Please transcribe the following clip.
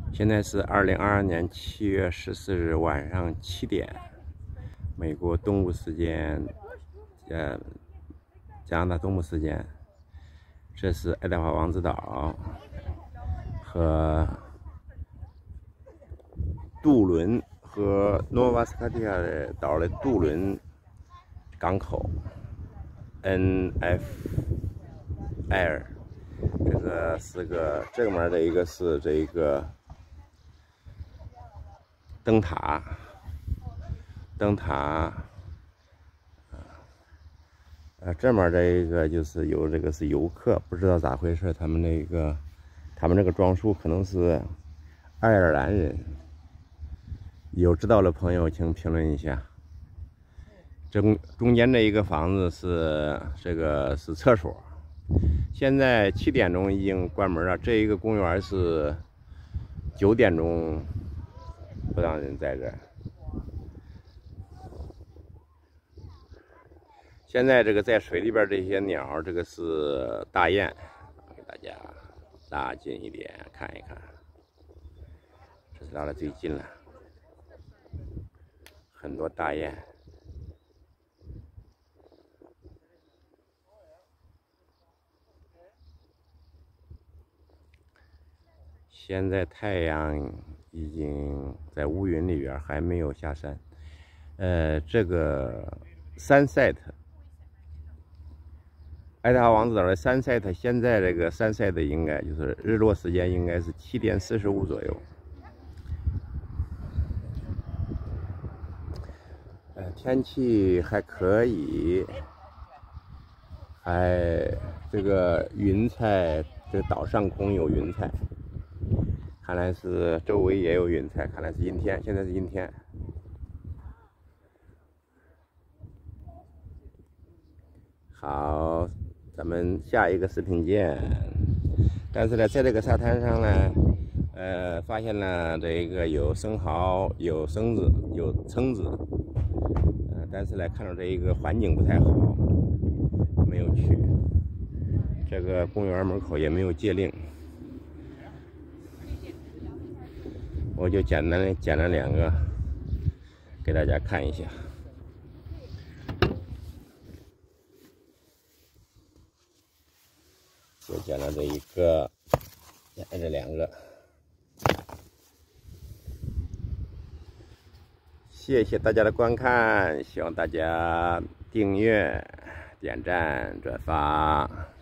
现在是2022年7月14日晚上7点，美国东部时间，加拿大东部时间。这是爱德华王子岛和杜伦和诺瓦斯卡蒂亚的岛的杜伦港口 NF Air。这个是个正面的一个是这个灯塔，这面这一个就是有这个是游客，不知道咋回事，他们这个装束可能是爱尔兰人，有知道的朋友请评论一下。中间这一个房子是这个是厕所。现在7点钟已经关门了，这一个公园是9点钟不让人在这儿。现在这个在水里边这些鸟，这个是大雁，给大家拉近一点看一看，这是拉的最近了，很多大雁。现在太阳已经在乌云里边，还没有下山。这个sunset，爱德华王子岛的sunset，现在这个sunset应该就是日落时间应该是7点45左右。天气还可以，这个云彩，这个岛上空有云彩。看来是周围也有云彩，看来是阴天，现在是阴天。好，咱们下一个视频见。但是呢，在这个沙滩上呢，发现了这一个有生蚝、有绳子、有蛏子，但是呢，看到这一个环境不太好，没有去。这个公园门口也没有戒令。我就简单的捡了2个，给大家看一下。就捡了这一个，捡了这2个。谢谢大家的观看，希望大家订阅、点赞、转发。